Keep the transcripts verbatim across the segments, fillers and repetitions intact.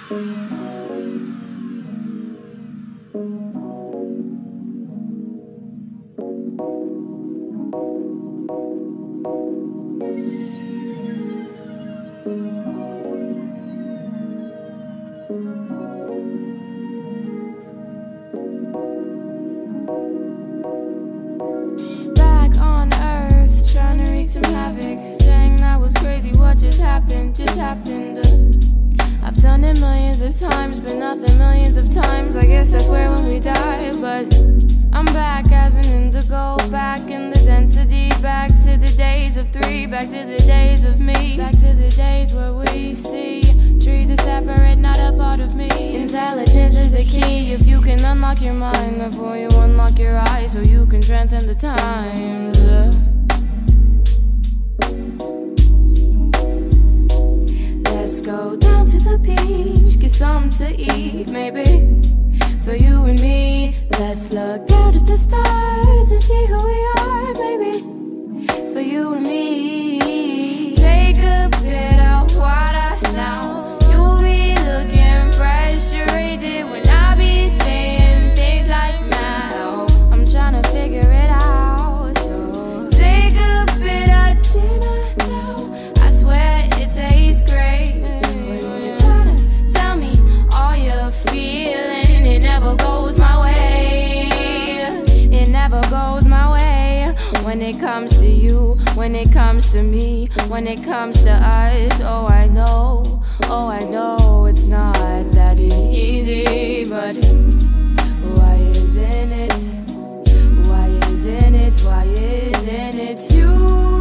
Back on Earth, trying to wreak some havoc. Dang, that was crazy. What just happened? Just happened. Uh, I've done it millions of times, but nothing millions of times. I guess that's where when we die. But I'm back as an indigo, back in the density, back to the days of three, back to the days of me, back to the days where we see trees are separate, not a part of me. Intelligence is the key. If you can unlock your mind before you unlock your eyes, so you can transcend the times. uh. Let's go down to the beach, get something to eat, maybe for you and me. Let's look out at the stars and see who we are, baby, for you and me. Take a bit of water now. You'll be looking frustrated when I be saying things like now. I'm trying to figure it out, so take a bit of dinner now. I swear it tastes great when you try to tell me all you're feeling. It never goes my way. It never goes my way. When it comes to you, when it comes to me, when it comes to us, oh I know, oh I know it's not that easy. But why isn't it? Why isn't it? Why isn't it you?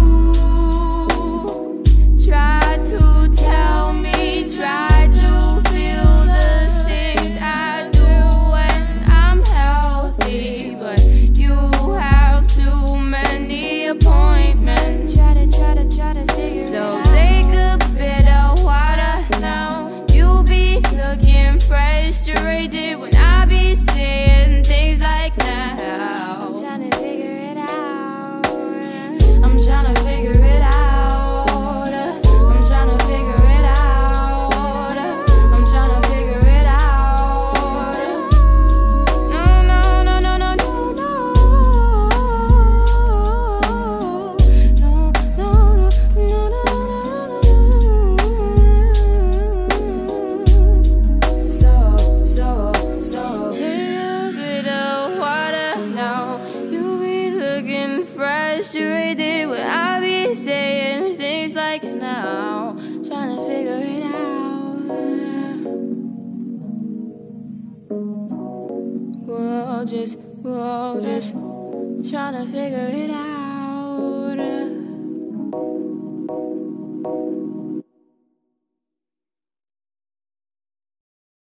Try to tell me, try to feel the things I do when I'm healthy, but you have too many appointments. Try to, try to, try to figure so it out. Take a bit of water now. You be looking frustrated when I be saying things like now. I'm trying to figure it out. I'm trying to figure it out. I'm trying to figure it out. I'm trying to figure it out. No, no, no, no, no, no, no. No, no, no, no, no. So, so, so take a bit of water now. You be looking frustrated when I be saying things like now. Trying to figure it out. We're all just, we're all just trying to figure it out.